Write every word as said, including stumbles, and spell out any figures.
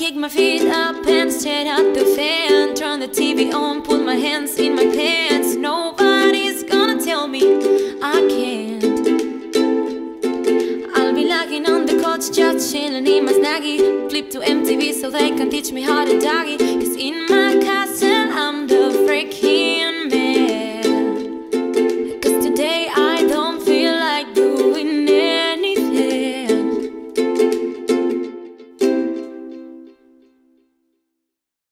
kick my feet up and stare at the fan. Turn the T V on, put my hands in my pants. Nobody's gonna tell me I can't. I'll be lying on the couch, just chilling in my snaggy. Flip to M T V so they can teach me how to doggy.